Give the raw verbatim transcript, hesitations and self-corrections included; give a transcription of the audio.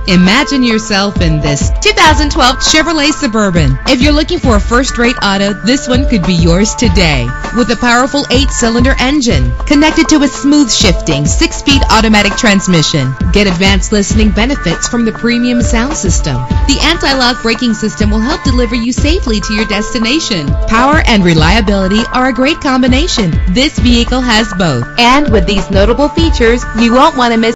Imagine yourself in this two thousand twelve Chevrolet Suburban. If you're looking for a first-rate auto, this one could be yours today. With a powerful eight-cylinder engine connected to a smooth shifting six-speed automatic transmission. Get advanced listening benefits from the premium sound system. The anti-lock braking system will help deliver you safely to your destination. Power and reliability are a great combination. This vehicle has both. And with these notable features, you won't want to miss